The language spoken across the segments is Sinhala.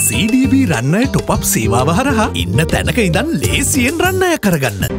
CDB රන්නය ටොප් අප් සේවාව හරහා ඉන්න තැනක ඉඳන් ලේසියෙන් රන්නය කරගන්න.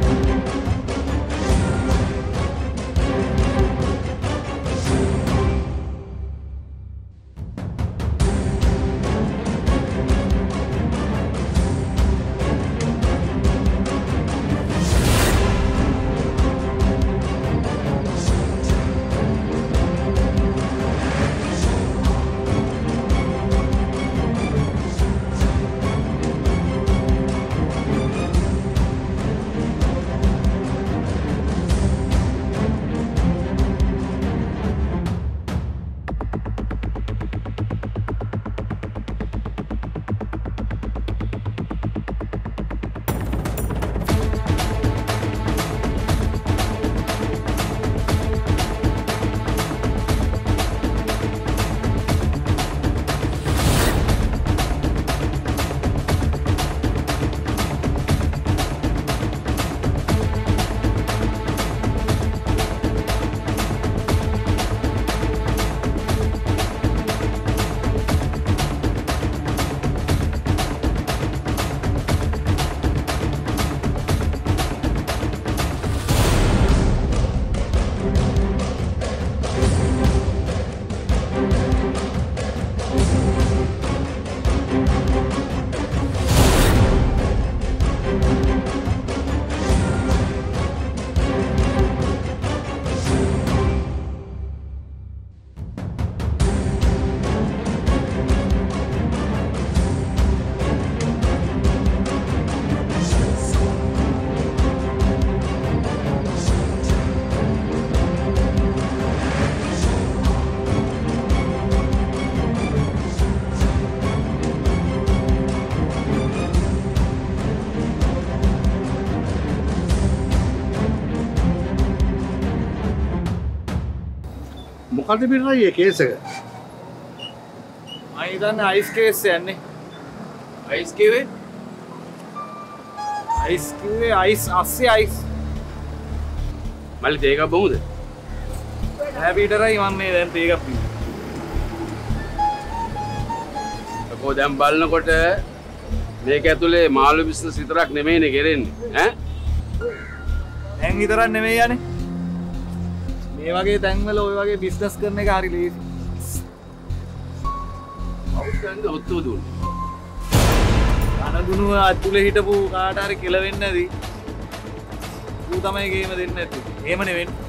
මොකද පිටරයි ඒ කේස් එක? මම හිතන්නේ අයිස් කේස් යන්නේ. අයිස් කිව්වේ? අයිස් අස්සේ අයිස්. මල්ලි තේකක් බොමුද? ඈ පිටරයි මම මේ දැන් තේකක් පින්නේ. කොහොද දැන් බලනකොට මේක ඇතුලේ මාළු බිස්නස් විතරක් නෙමෙයිනේ කරන්නේ ඈ? දැන් විතරක් නෙමෙයි යන්නේ. මේ වගේ තැන්වල ඔය වගේ බිස්නස් කරන එක හරි ලේසි. අවුස්සෙන්ද ඔත්තු දුන්නේ. අනදුනුව අතුලේ හිටපු කාට හරි කෙලවෙන්නේ නැති. ඌ තමයි ගේම දෙන්නේ නැත්තේ. එහෙමනේ වෙන්නේ.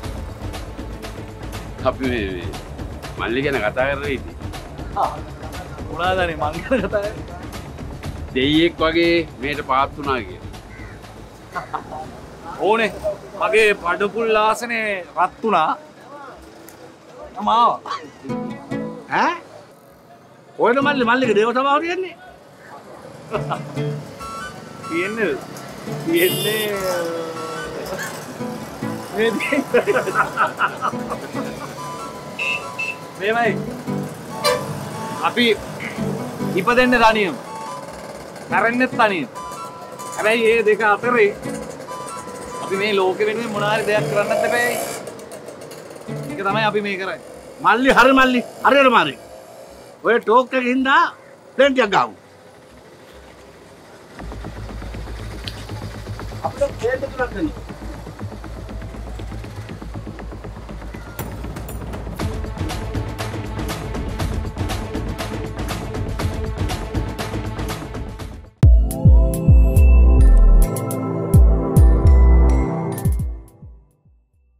අපි මේ මල්ලි ගැන කතා කරලා ඉතින්. මොනවාදනේ මං ගැන කතා කරන්නේ? දෙයියෙක් වගේ මේට පාත් වුණා කියලා. ඕනේ මගේ බඩපුල් ආසනේ රත් වුණා. මම ආවා. ඈ? කොහෙද මල්ලිගේ දේව සභාව තියන්නේ? තියන්නේ මේමයි. අපි ඉපදෙන්නේ තනියම. මැරෙන්නෙත් තනියම. හැබැයි මේ දෙක අතරේ අපි මේ ලෝකෙ වෙනුවෙන් මොනවා හරි දෙයක් කරන්නත් එපායි. ඒක තමයි අපි මේ කරන්නේ. මල්ලි හරියට මාරි. ඔය ටෝක් එකකින් හින්දා ප්ලේන් ටිකක් ගාමු. අපිට ප්ලේන් එකක් ගන්න.